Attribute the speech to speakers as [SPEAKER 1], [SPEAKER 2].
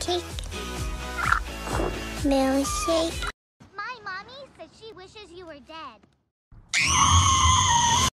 [SPEAKER 1] cake. Milkshake.
[SPEAKER 2] My mommy says she wishes you were dead.